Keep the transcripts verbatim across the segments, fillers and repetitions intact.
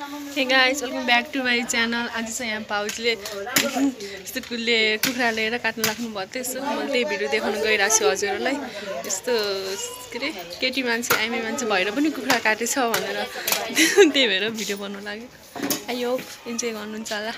Hey guys, welcome back to my channel. आज चाहिँ यहाँ पाउजले यस्तो कुले कुखुरा लिएर काट्न लाग्नु भयो त्यसो मैले त्यही भिडियो देखाउन गइरहेको छु हजुरहरुलाई। यस्तो के रे केटी मान्छे आइमे मान्छे भएर पनि कुखुरा काटेछ भनेर त्यही भएर भिडियो बनाउन लाग्यो। आई होप इन्जोय गर्नुहुन्छ होला।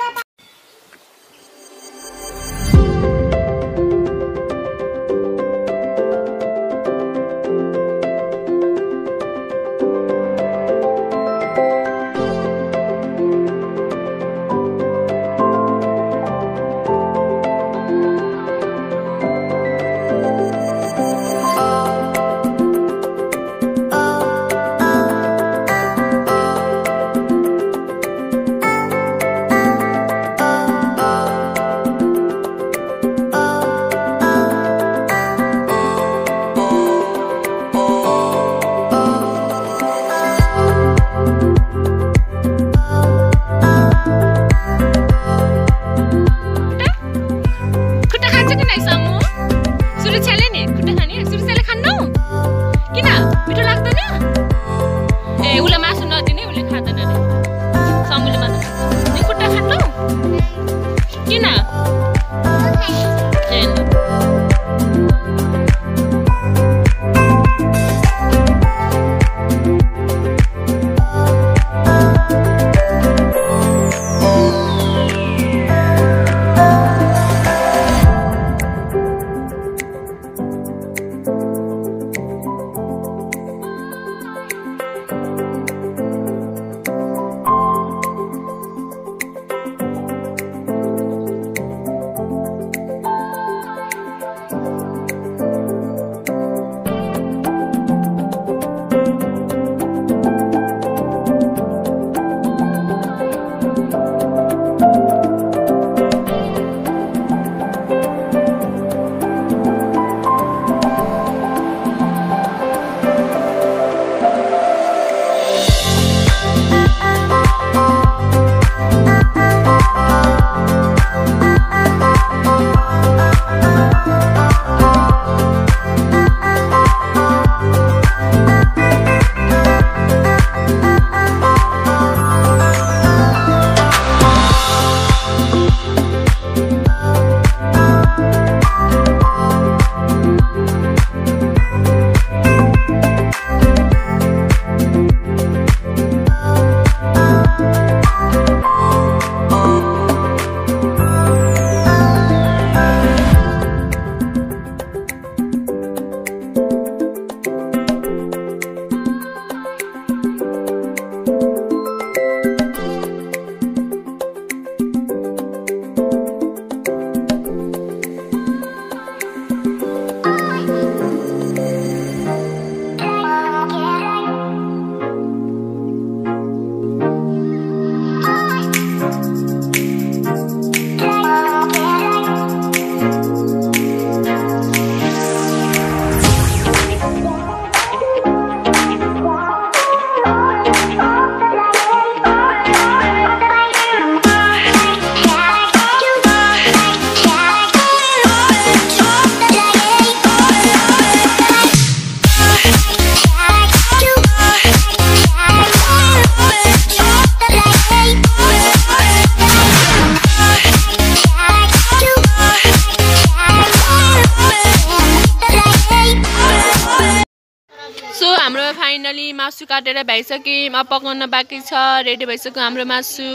हाम्रो फाइनली मासु काटेर भइसक्यो, अब पकाउन बाँकी छ। रेडी भइसक्यो हाम्रो मासु।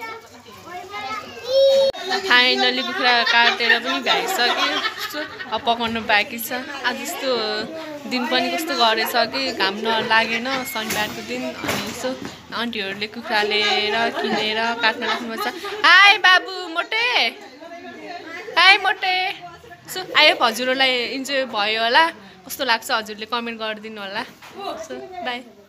फाइनली कुखुरा काटेर पनि भइसक्यो, अब पकाउन बाँकी छ। आज यस्तो दिन पनि कस्तो गरेछ कि घाम नलागेन शनिबारको दिन। अनि यसो आन्टीहरूले कुखुरा लिएर किनेर काट्न राख्नुपर्छ। हाई बाबु मोटे, हाई मोटे। सो आयो हजुरहरूलाई इन्जोय भयो होला, कस्तो लाग्छ हजुरले कमेन्ट गरिदिनु होला। So by.